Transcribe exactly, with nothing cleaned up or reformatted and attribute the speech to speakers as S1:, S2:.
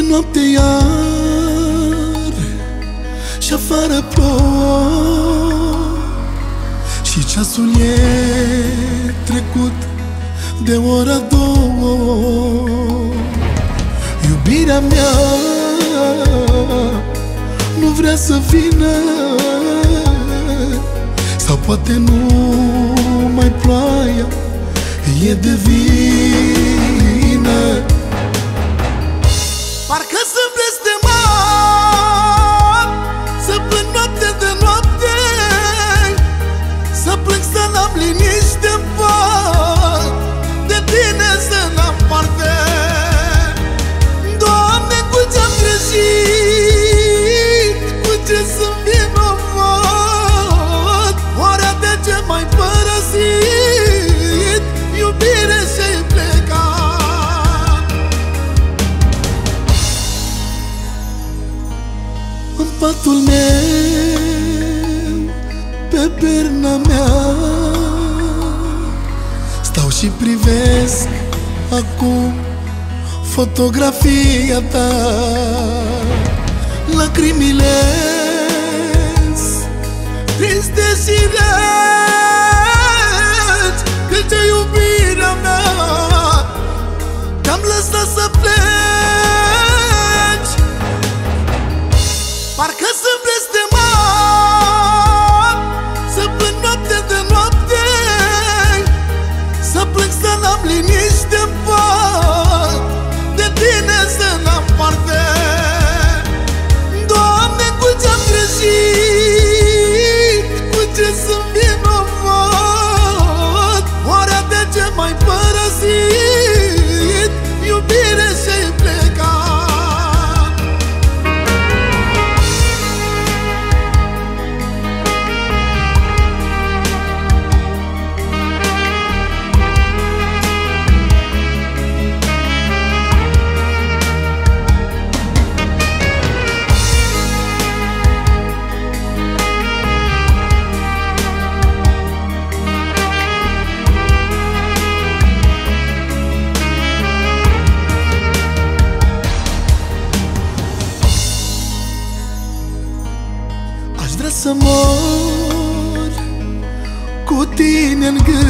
S1: noapte iar și afară plouă și ceasul e trecut de ora două. Iubirea mea nu vrea să vină, sau poate nu mai ploaia e de vină. Parcă sunt blestemat să plâng noapte de noapte, să plâng să n-am liniște-n pat, de tine să n-am parte. Doamne, cu ce-am greșit, cu ce sunt vinovat, oare de ce m-ai părăsit, iubire, și-ai plecat? În patul meu, pe perna mea, stau și privesc acum fotografia ta. Lacrimile-s triste și reci, că ce iubirea mea te-am lăsat să pleci. Parcă sunt blestemat să plâng noapte de noapte, să plâng să n-am liniște-n pat, de tine să n-am parte. Doamne, cu ce-am greșit, cu ce sunt vinovat, oare de ce m-ai părăsit, iubire, și-ai plecat? Aș vrea să mor cu tine în gând,